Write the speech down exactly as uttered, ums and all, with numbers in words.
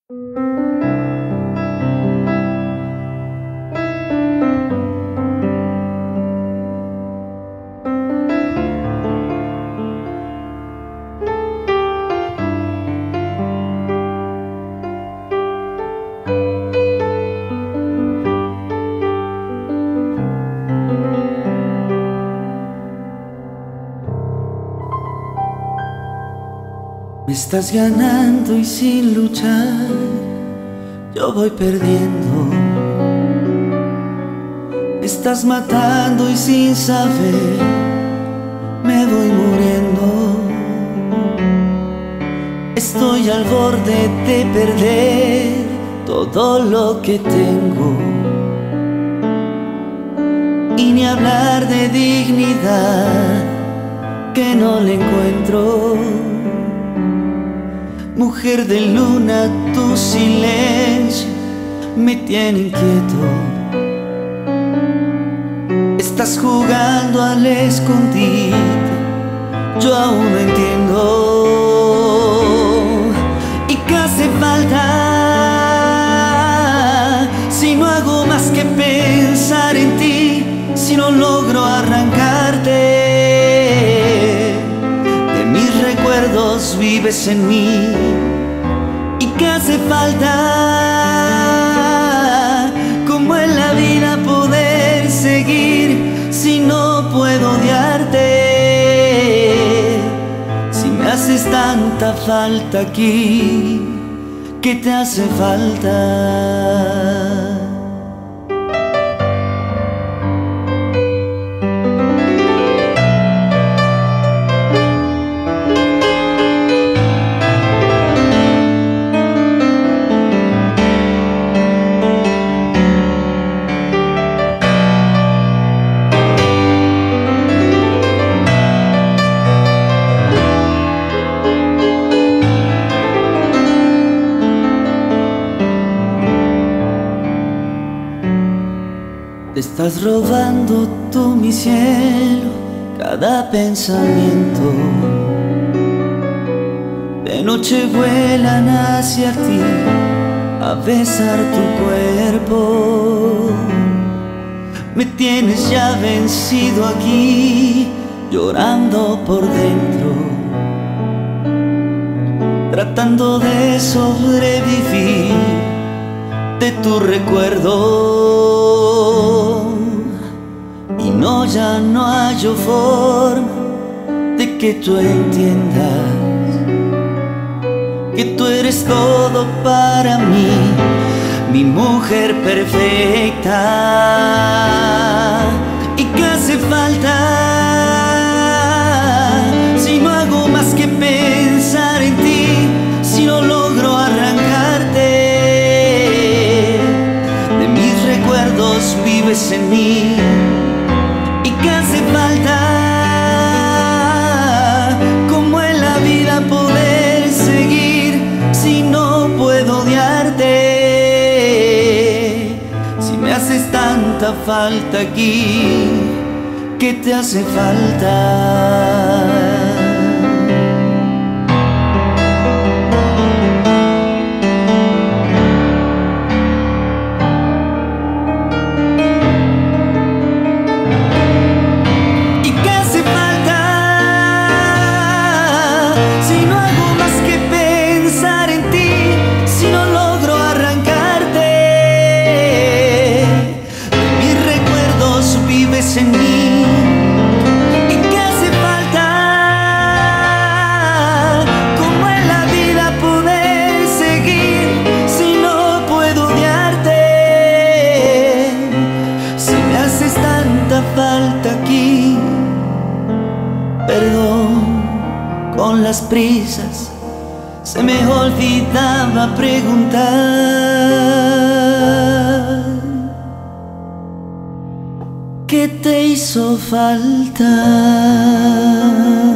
Me estás ganando y sin luchar yo voy perdiendo. Me estás matando y sin saber me voy muriendo. Estoy al borde de perder todo lo que tengo. Y ni hablar de dignidad que no le encuentro. Mujer de luna, tu silencio me tiene inquieto. Estás jugando al escondite, yo aún no entiendo. ¿Y qué hace falta si no hago más que pensar en ti? Si no logro arrancarte recuerdos, vives en mí. ¿Y qué hace falta? ¿Cómo en la vida poder seguir si no puedo odiarte? Si me haces tanta falta aquí, ¿qué te hace falta? Te estás robando tú mi cielo, cada pensamiento. De noche vuelan hacia ti a besar tu cuerpo. Me tienes ya vencido aquí, llorando por dentro, tratando de sobrevivir de tu recuerdo. Y no, ya no hallo forma de que tú entiendas que tú eres todo para mí, mi mujer perfecta. ¿Y qué hace falta si no hago más que pensar en ti? Si no logro arrancarte de mis recuerdos, vives en mí. ¿Y qué hace falta? ¿Cómo en la vida poder seguir si no puedo odiarte? Si me haces tanta falta aquí, ¿qué te hace falta? En mí. ¿Y qué hace falta? ¿Cómo en la vida poder seguir si no puedo odiarte? Si me haces tanta falta aquí, perdón, con las prisas se me olvidaba preguntar. ¿Qué te hizo falta?